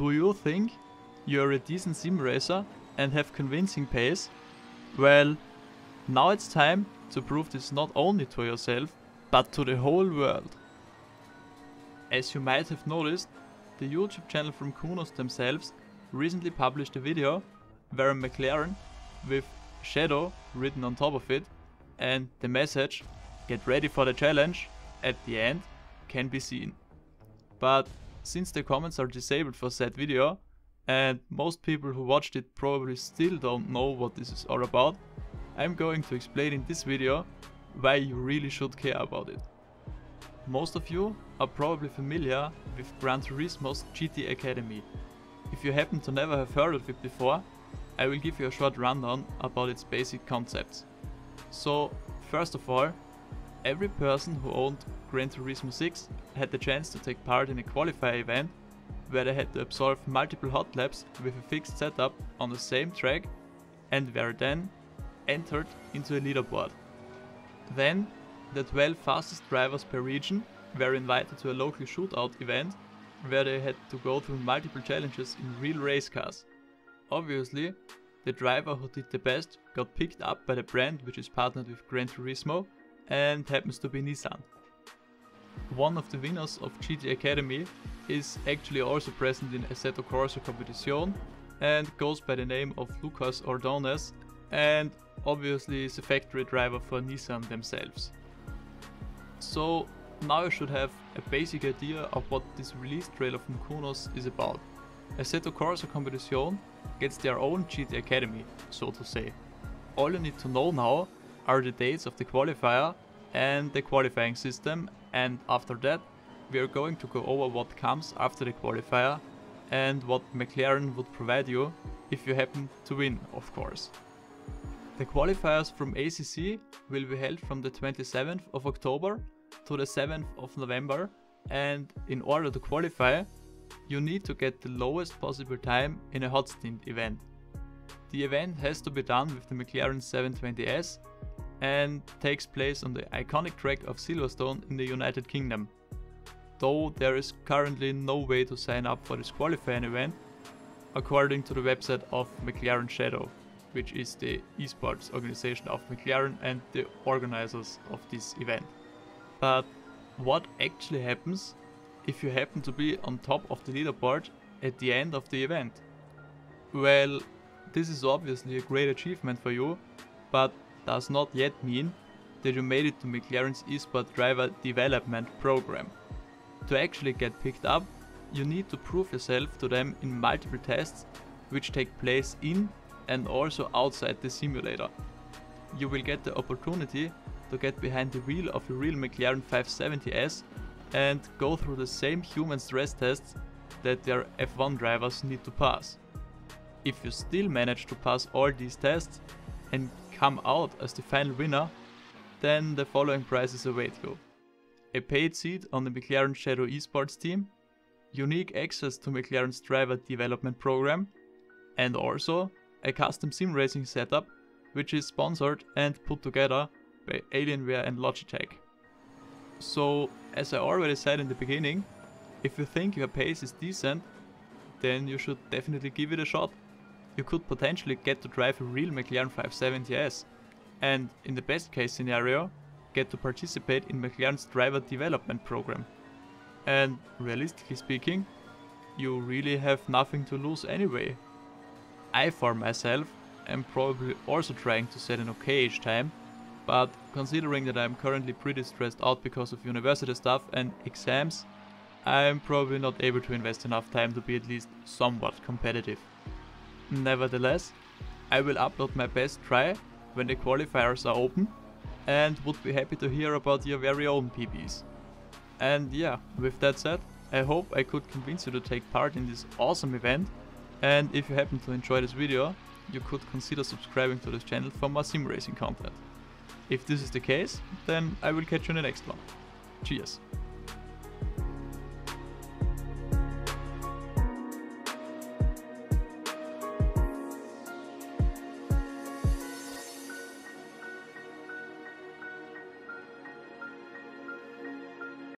Do you think you're a decent sim racer and have convincing pace? Well, now it's time to prove this not only to yourself, but to the whole world. As you might have noticed, the YouTube channel from Kunos themselves recently published a video where a McLaren with Shadow written on top of it and the message "Get ready for the challenge" at the end can be seen. But since the comments are disabled for said video and most people who watched it probably still don't know what this is all about, I'm going to explain in this video why you really should care about it. Most of you are probably familiar with Gran Turismo's GT Academy. If you happen to never have heard of it before, I will give you a short rundown about its basic concepts. So, first of all, every person who owned Gran Turismo 6 had the chance to take part in a qualifier event where they had to absolve multiple hot laps with a fixed setup on the same track and were then entered into a leaderboard. Then, the 12 fastest drivers per region were invited to a local shootout event where they had to go through multiple challenges in real race cars. Obviously, the driver who did the best got picked up by the brand which is partnered with Gran Turismo and happens to be Nissan. One of the winners of GT Academy is actually also present in Assetto Corsa Competizione and goes by the name of Lucas Ordonez and obviously is a factory driver for Nissan themselves. So now you should have a basic idea of what this release trailer from Kunos is about. Assetto Corsa Competizione gets their own GT Academy, so to say. All you need to know now are the dates of the qualifier and the qualifying system, and after that we are going to go over what comes after the qualifier and what McLaren would provide you if you happen to win, of course. The qualifiers from ACC will be held from the 27th of October to the 7th of November, and in order to qualify you need to get the lowest possible time in a hot stint event. The event has to be done with the McLaren 720S and takes place on the iconic track of Silverstone in the United Kingdom. Though there is currently no way to sign up for this qualifying event, according to the website of McLaren Shadow, which is the esports organization of McLaren and the organizers of this event. But what actually happens if you happen to be on top of the leaderboard at the end of the event? Well, this is obviously a great achievement for you, but does not yet mean that you made it to McLaren's eSport driver development program. To actually get picked up, you need to prove yourself to them in multiple tests which take place in and also outside the simulator. You will get the opportunity to get behind the wheel of a real McLaren 570S and go through the same human stress tests that their F1 drivers need to pass. If you still manage to pass all these tests and come out as the final winner, then the following prizes await you: a paid seat on the McLaren Shadow esports team, unique access to McLaren's driver development program, and also a custom sim racing setup which is sponsored and put together by Alienware and Logitech. So, as I already said in the beginning, if you think your pace is decent, then you should definitely give it a shot. You could potentially get to drive a real McLaren 570S, and in the best case scenario, get to participate in McLaren's driver development program. And realistically speaking, you really have nothing to lose anyway. I for myself am probably also trying to set an okay-ish time, but considering that I'm currently pretty stressed out because of university stuff and exams, I'm probably not able to invest enough time to be at least somewhat competitive. Nevertheless, I will upload my best try when the qualifiers are open and would be happy to hear about your very own PBs. And yeah, with that said, I hope I could convince you to take part in this awesome event, and if you happen to enjoy this video, you could consider subscribing to this channel for more sim racing content. If this is the case, then I will catch you in the next one. Cheers!